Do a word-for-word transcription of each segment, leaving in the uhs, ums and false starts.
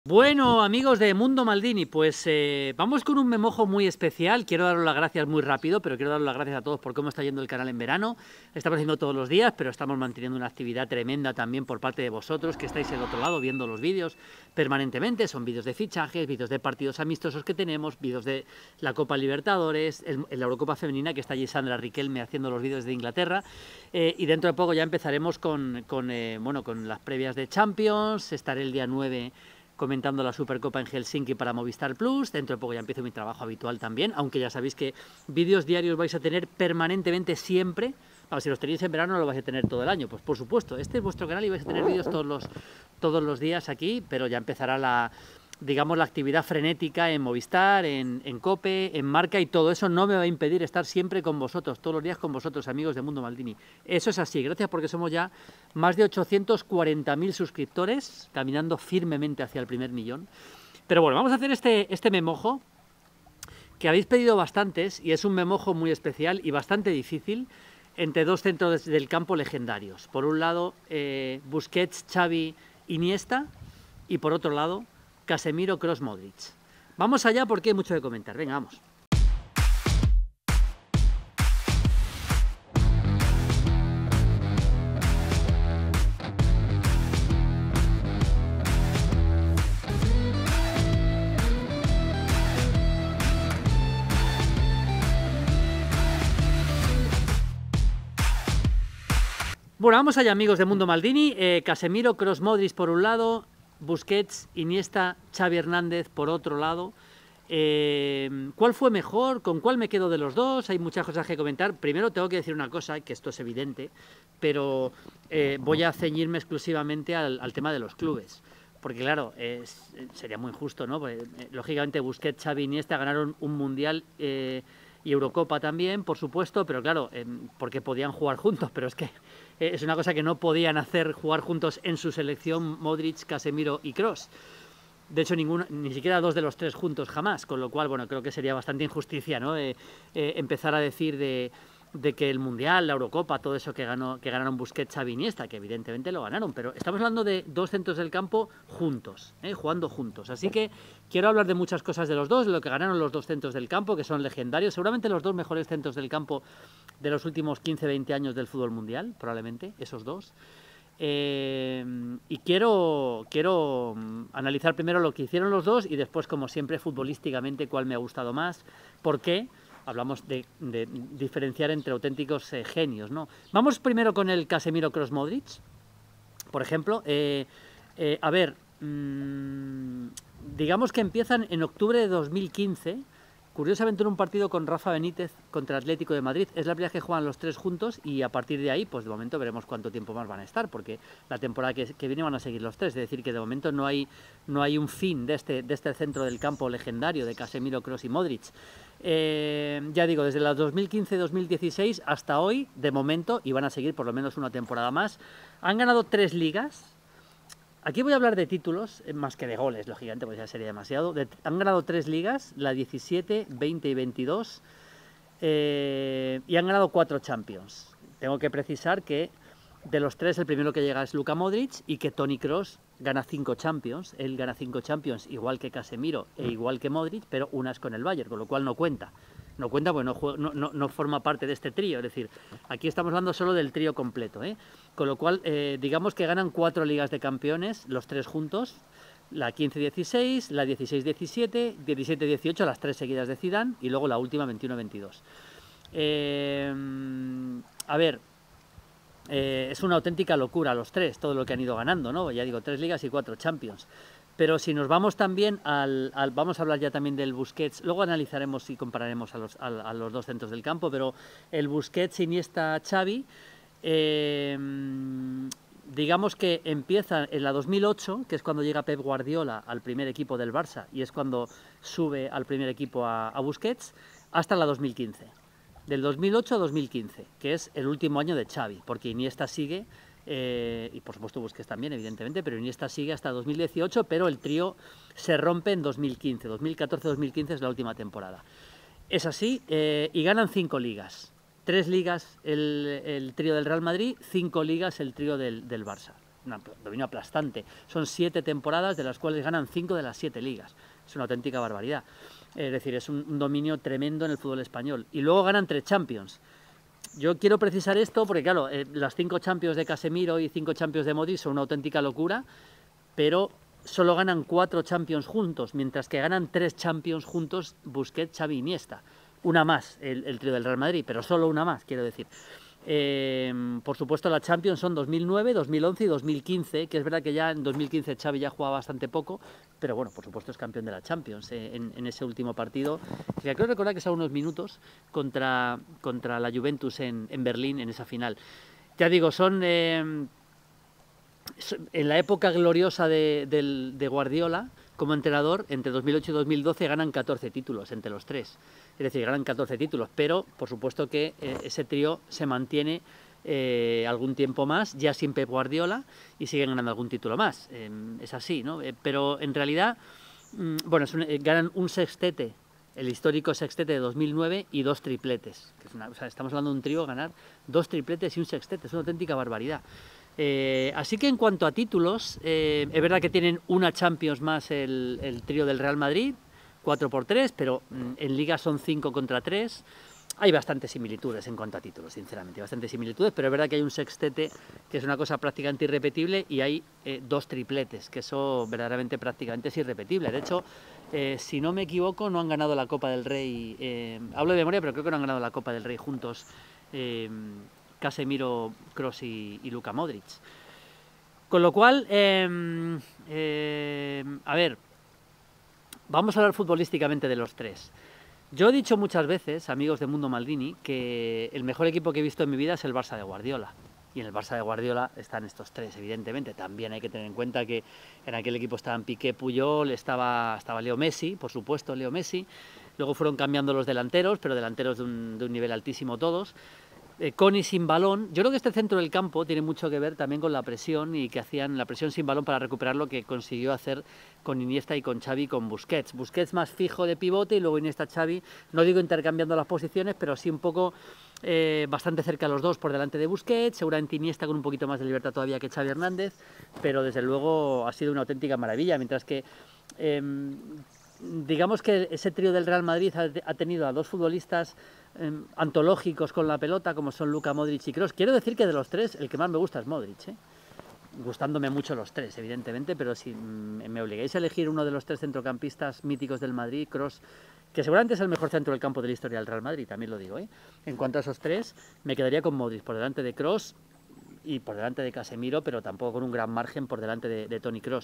Bueno, amigos de Mundo Maldini, pues eh, vamos con un memojo muy especial. Quiero daros las gracias muy rápido, pero quiero daros las gracias a todos por cómo está yendo el canal en verano. Estamos haciendo todos los días, pero estamos manteniendo una actividad tremenda también por parte de vosotros, que estáis al otro lado viendo los vídeos permanentemente. Son vídeos de fichajes, vídeos de partidos amistosos que tenemos, vídeos de la Copa Libertadores, el, la Eurocopa Femenina, que está allí Sandra Riquelme haciendo los vídeos de Inglaterra. Eh, y dentro de poco ya empezaremos con, con, eh, bueno, con las previas de Champions. Estaré el día nueve comentando la Supercopa en Helsinki para Movistar Plus. Dentro de poco ya empiezo mi trabajo habitual también, aunque ya sabéis que vídeos diarios vais a tener permanentemente siempre. Bueno, si los tenéis en verano no lo vais a tener todo el año, pues por supuesto, este es vuestro canal y vais a tener vídeos todos los, todos los días aquí, pero ya empezará la, digamos, la actividad frenética en Movistar, en, en Cope, en Marca, y todo eso no me va a impedir estar siempre con vosotros, todos los días con vosotros, amigos de Mundo Maldini. Eso es así, gracias, porque somos ya más de ochocientos cuarenta mil suscriptores, caminando firmemente hacia el primer millón. Pero bueno, vamos a hacer este, este memojo, que habéis pedido bastantes, y es un memojo muy especial y bastante difícil, entre dos centros del campo legendarios. Por un lado, eh, Busquets, Xavi, Iniesta, y por otro lado, Casemiro, Kroos, Modric. Vamos allá porque hay mucho que comentar. Venga, vamos. Bueno, vamos allá, amigos de Mundo Maldini. Eh, Casemiro, Kroos, Modric por un lado, Busquets, Iniesta, Xavi Hernández por otro lado. Eh, ¿Cuál fue mejor? ¿Con cuál me quedo de los dos? Hay muchas cosas que comentar. Primero tengo que decir una cosa, que esto es evidente, pero eh, voy a ceñirme exclusivamente al, al tema de los clubes. Porque claro, es, sería muy injusto, ¿no? Porque, eh, lógicamente Busquets, Xavi, Iniesta ganaron un Mundial eh, y Eurocopa también, por supuesto, pero claro, eh, porque podían jugar juntos, pero es que eh, es una cosa que no podían hacer, jugar juntos en su selección Modric, Casemiro y Kroos. De hecho, ninguno, ni siquiera dos de los tres juntos jamás, con lo cual, bueno, creo que sería bastante injusticia, ¿no? Eh, eh, empezar a decir de, de que el Mundial, la Eurocopa, todo eso que, ganó, que ganaron Busquets, Xavi, Iniesta, que evidentemente lo ganaron, pero estamos hablando de dos centros del campo juntos, ¿eh? Jugando juntos. Así que quiero hablar de muchas cosas de los dos, de lo que ganaron los dos centros del campo, que son legendarios, seguramente los dos mejores centros del campo de los últimos quince veinte años del fútbol mundial, probablemente, esos dos. Eh, y quiero, quiero analizar primero lo que hicieron los dos y después, como siempre, futbolísticamente, cuál me ha gustado más, por qué. Hablamos de, de diferenciar entre auténticos eh, genios, ¿no? Vamos primero con el Casemiro, Kroos, Modric, por ejemplo. Eh, eh, a ver, mmm, digamos que empiezan en octubre de dos mil quince, curiosamente en un partido con Rafa Benítez contra Atlético de Madrid. Es la primera vez que juegan los tres juntos y a partir de ahí, pues de momento veremos cuánto tiempo más van a estar, porque la temporada que, que viene van a seguir los tres. Es decir, que de momento no hay, no hay un fin de este, de este centro del campo legendario de Casemiro, Kroos y Modric. Eh, ya digo, desde la dos mil quince dos mil dieciséis hasta hoy, de momento, y van a seguir por lo menos una temporada más, han ganado tres ligas. Aquí voy a hablar de títulos, más que de goles, lógicamente, porque ya sería demasiado. De, han ganado tres ligas, la diecisiete, veinte y veintidós, eh, y han ganado cuatro Champions. Tengo que precisar que de los tres el primero que llega es Luka Modric y que Toni Kroos gana cinco Champions. Él gana cinco Champions igual que Casemiro e igual que Modric, pero una es con el Bayern, con lo cual no cuenta. No cuenta porque no, juega, no, no, no forma parte de este trío, es decir, aquí estamos hablando solo del trío completo, ¿eh? Con lo cual, eh, digamos que ganan cuatro ligas de campeones, los tres juntos, la quince dieciséis, la dieciséis diecisiete, diecisiete dieciocho, las tres seguidas de Zidane, y luego la última veintiuno veintidós. Eh, a ver, eh, es una auténtica locura los tres, todo lo que han ido ganando, ¿no? Ya digo, tres ligas y cuatro Champions. Pero si nos vamos también al, al... Vamos a hablar ya también del Busquets, luego analizaremos y compararemos a los, a, a los dos centros del campo, pero el Busquets, Iniesta, Xavi, eh, digamos que empieza en la dos mil ocho, que es cuando llega Pep Guardiola al primer equipo del Barça, y es cuando sube al primer equipo a, a Busquets, hasta la dos mil quince. Del dos mil ocho a dos mil quince, que es el último año de Xavi, porque Iniesta sigue... Eh, y por supuesto Busquets también, evidentemente, pero Iniesta sigue hasta dos mil dieciocho, pero el trío se rompe en dos mil quince, dos mil catorce dos mil quince es la última temporada. Es así, eh, y ganan cinco ligas, tres ligas el, el trío del Real Madrid, cinco ligas el trío del, del Barça. un dominio aplastante. Son siete temporadas de las cuales ganan cinco de las siete ligas. Es una auténtica barbaridad. Es decir, es un, un dominio tremendo en el fútbol español. Y luego ganan tres Champions. Yo quiero precisar esto porque, claro, eh, las cinco Champions de Casemiro y cinco Champions de Modric son una auténtica locura, pero solo ganan cuatro Champions juntos, mientras que ganan tres Champions juntos Busquets, Xavi y Iniesta. Una más, el, el trío del Real Madrid, pero solo una más, quiero decir. Eh, por supuesto, la Champions son dos mil nueve, dos mil once y dos mil quince, que es verdad que ya en dos mil quince Xavi ya jugaba bastante poco, pero bueno, por supuesto es campeón de la Champions eh, en, en ese último partido, que creo recordar que son unos minutos contra, contra la Juventus en, en Berlín, en esa final. Ya digo, son... Eh, en la época gloriosa de, de, de Guardiola como entrenador, entre dos mil ocho y dos mil doce ganan catorce títulos entre los tres, es decir, ganan catorce títulos, pero por supuesto que eh, ese trío se mantiene eh, algún tiempo más, ya sin Pep Guardiola, y siguen ganando algún título más, eh, es así, ¿no? Eh, pero en realidad, mmm, bueno, es un, eh, ganan un sextete, el histórico sextete de dos mil nueve y dos tripletes, que es una, o sea, estamos hablando de un trío ganar dos tripletes y un sextete, es una auténtica barbaridad. Eh, así que en cuanto a títulos, eh, es verdad que tienen una Champions más el, el trío del Real Madrid, cuatro por tres, pero mm, en Liga son cinco contra tres. Hay bastantes similitudes en cuanto a títulos, sinceramente, bastantes similitudes, pero es verdad que hay un sextete que es una cosa prácticamente irrepetible y hay eh, dos tripletes, que eso verdaderamente prácticamente es irrepetible. De hecho, eh, si no me equivoco, no han ganado la Copa del Rey, eh, hablo de memoria, pero creo que no han ganado la Copa del Rey juntos. Eh, Casemiro, Kroos y, y Luka Modric. Con lo cual, eh, eh, a ver, vamos a hablar futbolísticamente de los tres. Yo he dicho muchas veces, amigos de Mundo Maldini, que el mejor equipo que he visto en mi vida es el Barça de Guardiola. Y en el Barça de Guardiola están estos tres, evidentemente. También hay que tener en cuenta que en aquel equipo estaban Piqué, Puyol, estaba, estaba Leo Messi, por supuesto, Leo Messi. Luego fueron cambiando los delanteros, pero delanteros de un, de un nivel altísimo todos. Eh, con y sin balón. Yo creo que este centro del campo tiene mucho que ver también con la presión y que hacían la presión sin balón para recuperar lo que consiguió hacer con Iniesta y con Xavi con Busquets. Busquets más fijo de pivote y luego Iniesta, Xavi, no digo intercambiando las posiciones, pero sí un poco eh, bastante cerca los dos por delante de Busquets, seguramente Iniesta con un poquito más de libertad todavía que Xavi Hernández, pero desde luego ha sido una auténtica maravilla, mientras que eh, digamos que ese trío del Real Madrid ha, ha tenido a dos futbolistas eh, antológicos con la pelota, como son Luka Modric y Kroos. Quiero decir que de los tres, el que más me gusta es Modric, ¿eh? Gustándome mucho los tres, evidentemente, pero si mm, me obligáis a elegir uno de los tres centrocampistas míticos del Madrid, Kroos, que seguramente es el mejor centro del campo de la historia del Real Madrid, también lo digo, ¿eh? En cuanto a esos tres, me quedaría con Modric por delante de Kroos y por delante de Casemiro, pero tampoco con un gran margen por delante de, de Toni Kroos.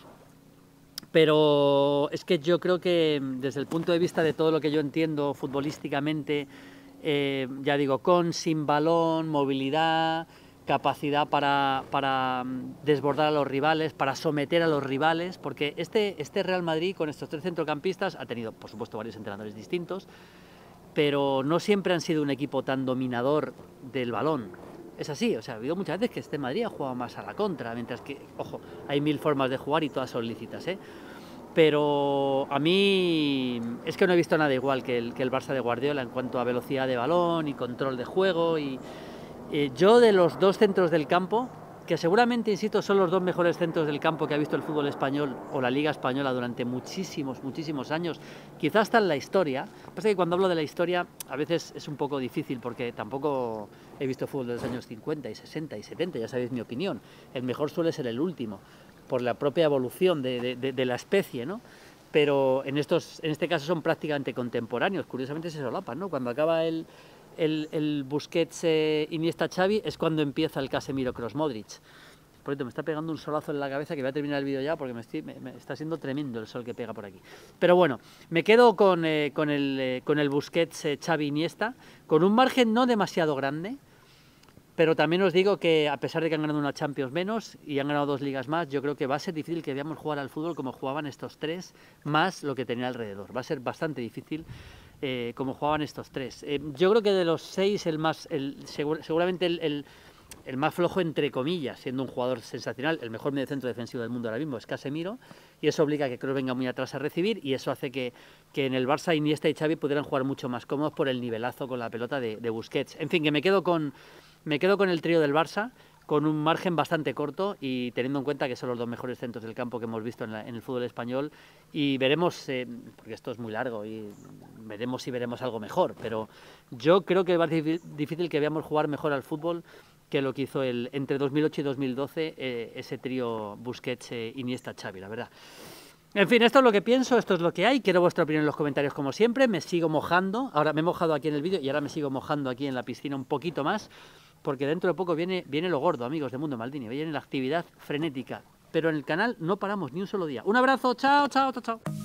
Pero es que yo creo que desde el punto de vista de todo lo que yo entiendo futbolísticamente, eh, ya digo, con, sin balón, movilidad, capacidad para, para desbordar a los rivales, para someter a los rivales, porque este, este Real Madrid con estos tres centrocampistas ha tenido, por supuesto, varios entrenadores distintos, pero no siempre han sido un equipo tan dominador del balón. Es así, o sea, ha habido muchas veces que este Madrid ha jugado más a la contra, mientras que, ojo, hay mil formas de jugar y todas son lícitas, ¿eh? Pero a mí es que no he visto nada igual que el, que el Barça de Guardiola en cuanto a velocidad de balón y control de juego. Y eh, yo de los dos centros del campo, que seguramente, insisto, son los dos mejores centros del campo que ha visto el fútbol español o la Liga Española durante muchísimos, muchísimos años, quizás hasta en la historia. Pasa que cuando hablo de la historia a veces es un poco difícil porque tampoco he visto fútbol de los años cincuenta y sesenta y setenta, ya sabéis mi opinión. El mejor suele ser el último, por la propia evolución de, de, de, de la especie, ¿no? Pero en, estos, en este caso son prácticamente contemporáneos, curiosamente se solapan, ¿no? Cuando acaba el... El, el Busquets, eh, Iniesta, Xavi, es cuando empieza el Casemiro, Kroos, Modric. Por cierto, me está pegando un solazo en la cabeza que voy a terminar el vídeo ya porque me, estoy, me, me está siendo tremendo el sol que pega por aquí. Pero bueno, me quedo con, eh, con, el, eh, con el Busquets, eh, Xavi, Iniesta, con un margen no demasiado grande, pero también os digo que a pesar de que han ganado una Champions menos y han ganado dos ligas más, yo creo que va a ser difícil que veamos jugar al fútbol como jugaban estos tres, más lo que tenía alrededor. Va a ser bastante difícil eh, como jugaban estos tres. Eh, yo creo que de los seis, el más, el, segur, seguramente el, el, el más flojo, entre comillas, siendo un jugador sensacional, el mejor mediocentro defensivo del mundo ahora mismo es Casemiro, y eso obliga a que Kroos venga muy atrás a recibir, y eso hace que, que en el Barça Iniesta y Xavi pudieran jugar mucho más cómodos por el nivelazo con la pelota de, de Busquets. En fin, que me quedo con... Me quedo con el trío del Barça, con un margen bastante corto y teniendo en cuenta que son los dos mejores centros del campo que hemos visto en, la, en el fútbol español, y veremos, eh, porque esto es muy largo y veremos si veremos algo mejor, pero yo creo que va a ser difícil que veamos jugar mejor al fútbol que lo que hizo el, entre dos mil ocho y dos mil doce eh, ese trío Busquets, eh, Iniesta, Xavi, la verdad. En fin, esto es lo que pienso, esto es lo que hay. Quiero vuestra opinión en los comentarios como siempre. Me sigo mojando, ahora me he mojado aquí en el vídeo y ahora me sigo mojando aquí en la piscina un poquito más, porque dentro de poco viene, viene lo gordo, amigos de Mundo Maldini, viene la actividad frenética, pero en el canal no paramos ni un solo día. Un abrazo, chao, chao, chao, chao.